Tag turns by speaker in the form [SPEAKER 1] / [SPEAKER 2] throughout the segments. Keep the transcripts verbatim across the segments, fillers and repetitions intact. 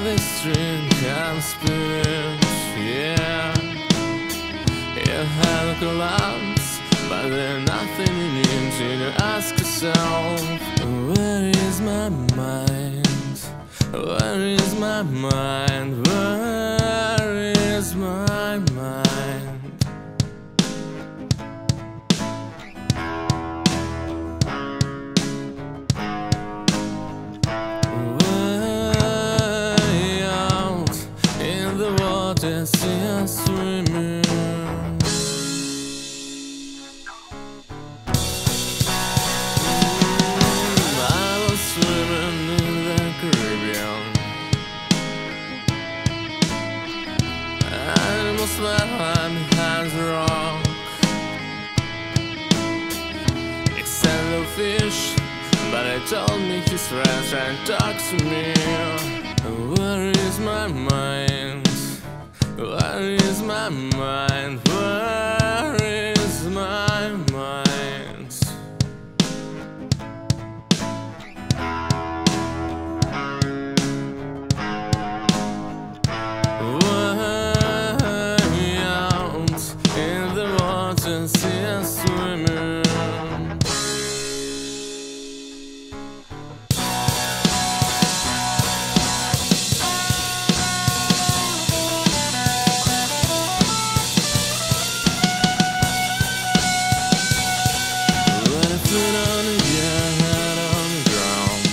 [SPEAKER 1] this drink and spinach, yeah. It had collapsed, but there's nothing in it. You ask yourself, where is my mind? Where is my mind? Where is my mind? Way out in the water, see us swimming. I was swimming in the Caribbean. Animals behind behind the rock, except the fish. But I told me his friends and talk to me. Where is my mind? Where is my mind? Where is my mind? Way out in the water, see us swimming. Foot on the ground, head on the ground.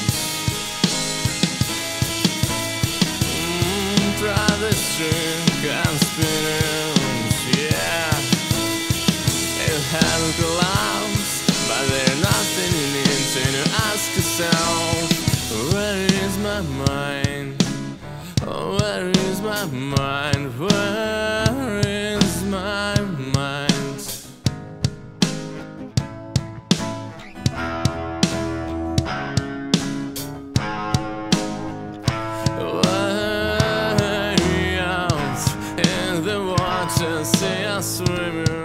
[SPEAKER 1] Mm, try this drink and spinach, yeah. It hasn't collapsed, but there's nothing in it. And you ask yourself, where is my mind? Oh, where is my mind? Where is my mind? See us swimming.